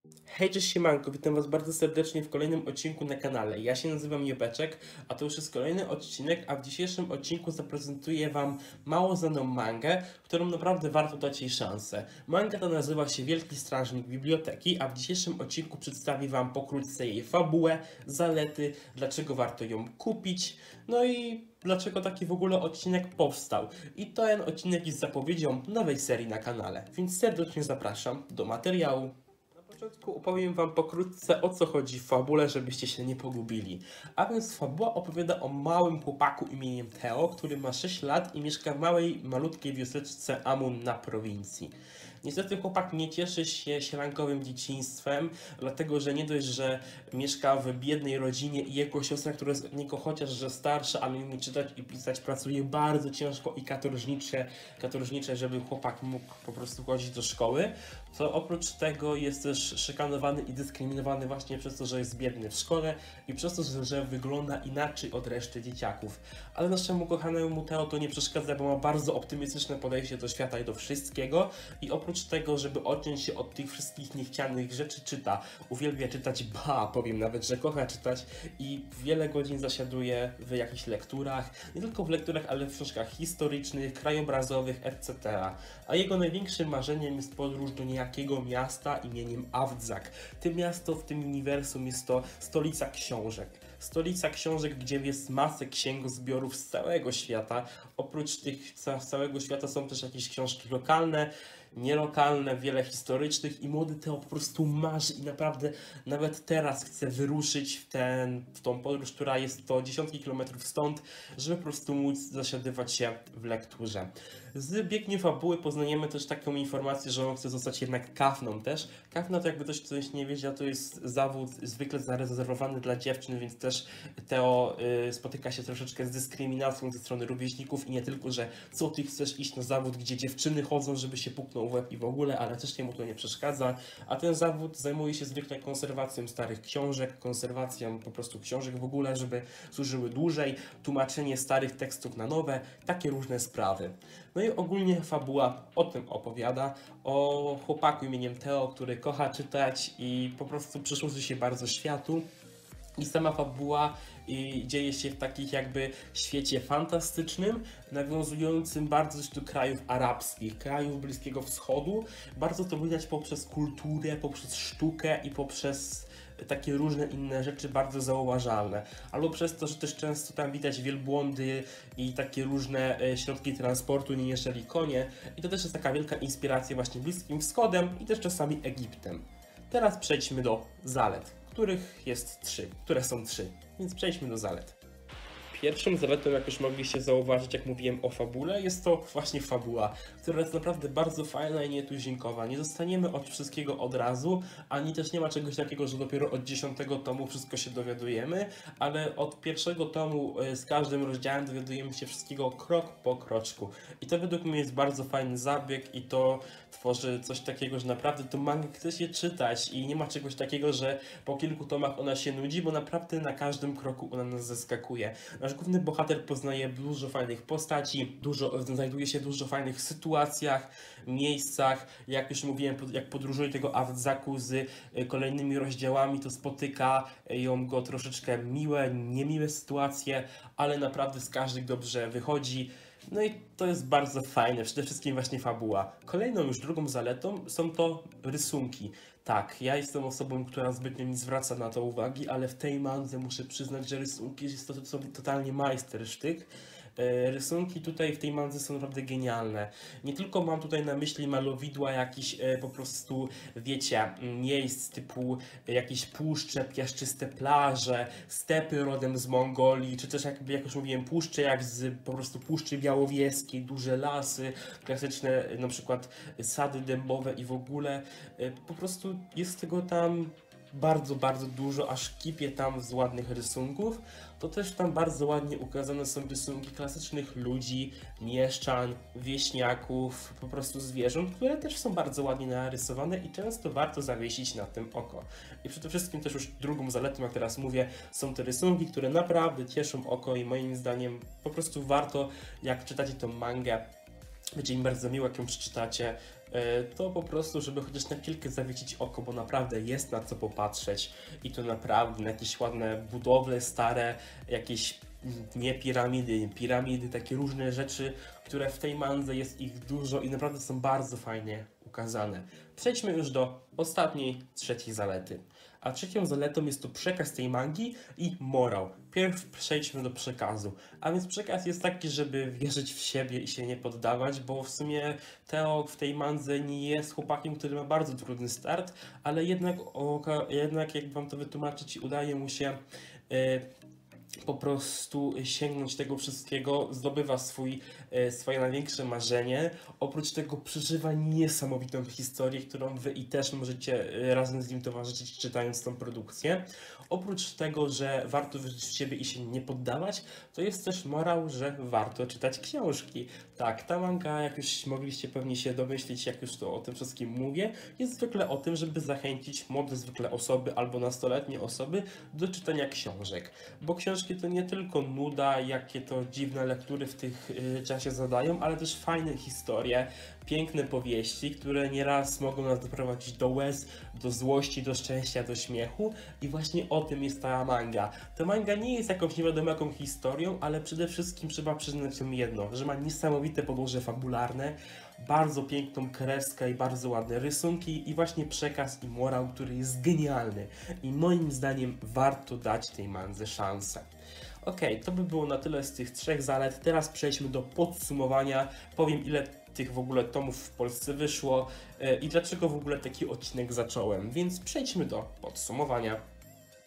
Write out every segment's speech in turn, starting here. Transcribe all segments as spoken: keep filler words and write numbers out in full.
Hej, cześć siemanko, witam was bardzo serdecznie w kolejnym odcinku na kanale. Ja się nazywam Jebeczek, a to już jest kolejny odcinek, a w dzisiejszym odcinku zaprezentuję wam mało znaną mangę, którą naprawdę warto dać jej szansę. Manga ta nazywa się Wielki Strażnik Biblioteki, a w dzisiejszym odcinku przedstawię wam pokrótce jej fabułę, zalety, dlaczego warto ją kupić, no i dlaczego taki w ogóle odcinek powstał. I ten odcinek jest zapowiedzią nowej serii na kanale, więc serdecznie zapraszam do materiału. Na początku opowiem wam pokrótce, o co chodzi w fabule, żebyście się nie pogubili. A więc fabuła opowiada o małym chłopaku imieniem Teo, który ma sześć lat i mieszka w małej, malutkiej wioseczce Amun na prowincji. Niestety chłopak nie cieszy się sielankowym dzieciństwem, dlatego że nie dość, że mieszka w biednej rodzinie i jego siostra, która jest od niego chociaż że starsza, ale umie czytać i pisać, pracuje bardzo ciężko i katorżnicze, katorżnicze, żeby chłopak mógł po prostu chodzić do szkoły, to oprócz tego jest też szykanowany i dyskryminowany właśnie przez to, że jest biedny w szkole i przez to, że, że wygląda inaczej od reszty dzieciaków. Ale naszemu kochanemu Teo to nie przeszkadza, bo ma bardzo optymistyczne podejście do świata i do wszystkiego i oprócz tego, żeby odciąć się od tych wszystkich niechcianych rzeczy, czyta. Uwielbia czytać, ba, powiem nawet, że kocha czytać i wiele godzin zasiaduje w jakichś lekturach, nie tylko w lekturach, ale w książkach historycznych, krajobrazowych, et cetera. A jego największym marzeniem jest podróż do niejakiego miasta imieniem Awdzak. To miasto w tym uniwersum jest to stolica książek. Stolica książek, gdzie jest masę księgozbiorów z całego świata. Oprócz tych z całego świata są też jakieś książki lokalne, nielokalne, wiele historycznych i młody Teo po prostu marzy i naprawdę nawet teraz chce wyruszyć w, ten, w tą podróż, która jest to dziesiątki kilometrów stąd, żeby po prostu móc zasiadywać się w lekturze. Z biegiem fabuły poznajemy też taką informację, że on chce zostać jednak kafną też. Kafna to jakby ktoś coś nie wiedział, to jest zawód zwykle zarezerwowany dla dziewczyn, więc też Teo y, spotyka się troszeczkę z dyskryminacją ze strony rówieśników i nie tylko, że co ty chcesz iść na zawód, gdzie dziewczyny chodzą, żeby się puknął w łeb i w ogóle, ale też mu to nie przeszkadza, a ten zawód zajmuje się zwykle konserwacją starych książek, konserwacją po prostu książek w ogóle, żeby służyły dłużej, tłumaczenie starych tekstów na nowe, takie różne sprawy. No i ogólnie fabuła o tym opowiada, o chłopaku imieniem Teo, który kocha czytać i po prostu przysłuży się bardzo światu. I sama fabuła i dzieje się w takich jakby świecie fantastycznym, nawiązującym bardzo do krajów arabskich, krajów Bliskiego Wschodu. Bardzo to widać poprzez kulturę, poprzez sztukę i poprzez takie różne inne rzeczy bardzo zauważalne. Albo przez to, że też często tam widać wielbłądy i takie różne środki transportu, nie jeżeli konie. I to też jest taka wielka inspiracja właśnie Bliskim Wschodem i też czasami Egiptem. Teraz przejdźmy do zalet, których jest trzy, które są trzy, więc przejdźmy do zalet. Pierwszą zaletą, jak już mogliście zauważyć, jak mówiłem o fabule, jest to właśnie fabuła, która jest naprawdę bardzo fajna i nietuzinkowa. Nie dostaniemy od wszystkiego od razu, ani też nie ma czegoś takiego, że dopiero od dziesiątego tomu wszystko się dowiadujemy, ale od pierwszego tomu z każdym rozdziałem dowiadujemy się wszystkiego krok po kroczku. I to według mnie jest bardzo fajny zabieg i to tworzy coś takiego, że naprawdę to mangę chce się czytać i nie ma czegoś takiego, że po kilku tomach ona się nudzi, bo naprawdę na każdym kroku ona nas zaskakuje. Nasz główny bohater poznaje dużo fajnych postaci, dużo, znajduje się w dużo fajnych sytuacjach, miejscach. Jak już mówiłem, jak podróżuje tego Awdzaku z kolejnymi rozdziałami, to spotyka ją go troszeczkę miłe, niemiłe sytuacje, ale naprawdę z każdych dobrze wychodzi. No i to jest bardzo fajne, przede wszystkim właśnie fabuła. Kolejną już drugą zaletą są to rysunki. Tak, ja jestem osobą, która zbytnio nie zwraca na to uwagi, ale w tej mandze muszę przyznać, że rysunki jest to, to, to totalnie majstersztyk. Rysunki tutaj w tej mandze są naprawdę genialne. Nie tylko mam tutaj na myśli malowidła jakichś po prostu, wiecie, miejsc typu jakieś puszcze, piaszczyste plaże, stepy rodem z Mongolii, czy też jakby, jak już mówiłem, puszcze jak z po prostu Puszczy Białowieskiej, duże lasy, klasyczne na przykład sady dębowe i w ogóle. Po prostu jest tego tam bardzo, bardzo dużo, aż kipie tam z ładnych rysunków. To też tam bardzo ładnie ukazane są rysunki klasycznych ludzi, mieszczan, wieśniaków, po prostu zwierząt, które też są bardzo ładnie narysowane i często warto zawiesić na tym oko. I przede wszystkim też już drugą zaletą, jak teraz mówię, są te rysunki, które naprawdę cieszą oko i moim zdaniem po prostu warto, jak czytacie tą mangę, będzie mi bardzo miło, jak ją przeczytacie, e, to po prostu, żeby chociaż na chwilkę zawiesić oko, bo naprawdę jest na co popatrzeć i to naprawdę na jakieś ładne budowle stare, jakieś nie piramidy, nie piramidy, takie różne rzeczy, które w tej mandze jest ich dużo i naprawdę są bardzo fajnie ukazane. Przejdźmy już do ostatniej, trzeciej zalety. A trzecią zaletą jest to przekaz tej mangi i morał. Pierw przejdźmy do przekazu. A więc przekaz jest taki, żeby wierzyć w siebie i się nie poddawać, bo w sumie Teo w tej mandze nie jest chłopakiem, który ma bardzo trudny start, ale jednak, oka- jednak jak wam to wytłumaczyć, udaje mu się e, po prostu sięgnąć tego wszystkiego, zdobywa swój, e, swoje największe marzenie. Oprócz tego przeżywa niesamowitą historię, którą wy i też możecie e, razem z nim towarzyszyć, czytając tą produkcję. Oprócz tego, że warto wierzyć w siebie i się nie poddawać, to jest też morał, że warto czytać książki. Tak, ta manga, jak już mogliście pewnie się domyślić, jak już to o tym wszystkim mówię, jest zwykle o tym, żeby zachęcić młode zwykle osoby albo nastoletnie osoby do czytania książek. Bo książki to nie tylko nuda, jakie to dziwne lektury w tych y, czasie zadają, ale też fajne historie, piękne powieści, które nieraz mogą nas doprowadzić do łez, do złości, do szczęścia, do śmiechu i właśnie o tym jest ta manga. Ta manga nie jest jakąś nie wiadomo jaką historią, ale przede wszystkim trzeba przyznać im jedno, że ma niesamowite podłoże fabularne, bardzo piękną kreskę i bardzo ładne rysunki i właśnie przekaz i morał, który jest genialny i moim zdaniem warto dać tej mandze szansę. Okej, to by było na tyle z tych trzech zalet. Teraz przejdźmy do podsumowania. Powiem, ile tych w ogóle tomów w Polsce wyszło e, i dlaczego w ogóle taki odcinek zacząłem. Więc przejdźmy do podsumowania.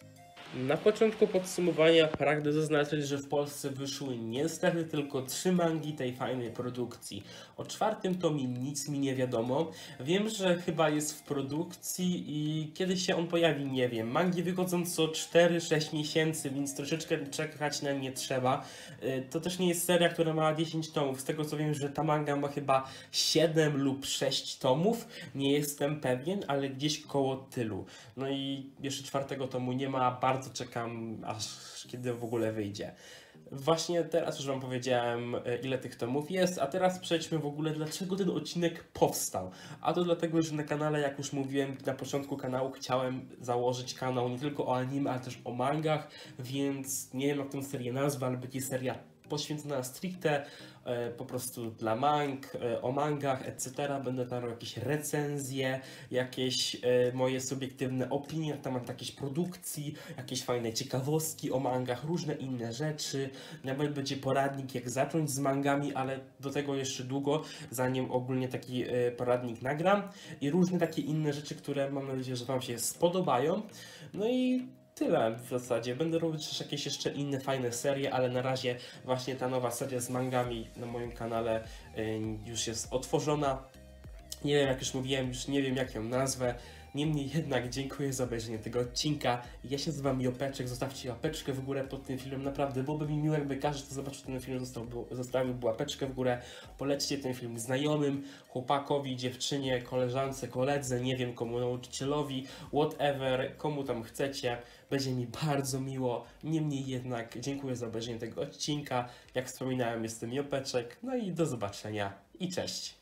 Na początku podsumowania pragnę zaznaczyć, że w Polsce wyszły niestety tylko trzy mangi tej fajnej produkcji. O czwartym tomie nic mi nie wiadomo. Wiem, że chyba jest w produkcji i kiedy się on pojawi, nie wiem. Mangi wychodzą co cztery sześć miesięcy, więc troszeczkę czekać na nie trzeba. Y, To też nie jest seria, która ma dziesięć tomów. Z tego co wiem, że ta manga ma chyba siedem lub sześć tomów. Nie jestem pewien, ale gdzieś koło tylu. No i jeszcze czwartego tomu nie ma, bardzo czekam, aż kiedy w ogóle wyjdzie. Właśnie teraz już wam powiedziałem, e, ile tych tomów jest, a teraz przejdźmy w ogóle, dlaczego ten odcinek powstał. A to dlatego, że na kanale, jak już mówiłem na początku kanału, chciałem założyć kanał nie tylko o anime, ale też o mangach, więc nie wiem jak tę serię nazwę, ale będzie seria poświęcona stricte e, po prostu dla mang, e, o mangach, et cetera. Będę tam robił jakieś recenzje, jakieś e, moje subiektywne opinie na temat jakiejś produkcji, jakieś fajne ciekawostki o mangach, różne inne rzeczy. Nawet będzie poradnik, jak zacząć z mangami, ale do tego jeszcze długo, zanim ogólnie taki e, poradnik nagram. I różne takie inne rzeczy, które mam nadzieję, że Wam się spodobają. No i tyle w zasadzie. Będę robić też jakieś jeszcze inne fajne serie, ale na razie właśnie ta nowa seria z mangami na moim kanale y, już jest otworzona. Nie wiem, jak już mówiłem, już nie wiem jak ją nazwę. Niemniej jednak dziękuję za obejrzenie tego odcinka. Ja się nazywam Jopeczek, zostawcie łapeczkę w górę pod tym filmem. Naprawdę byłoby mi miło, jakby każdy, kto zobaczył ten film, został, zostawił łapeczkę w górę. Polećcie ten film znajomym, chłopakowi, dziewczynie, koleżance, koledze, nie wiem komu, nauczycielowi, whatever, komu tam chcecie. Będzie mi bardzo miło. Niemniej jednak dziękuję za obejrzenie tego odcinka. Jak wspominałem, jestem Jopeczek. No i do zobaczenia i cześć.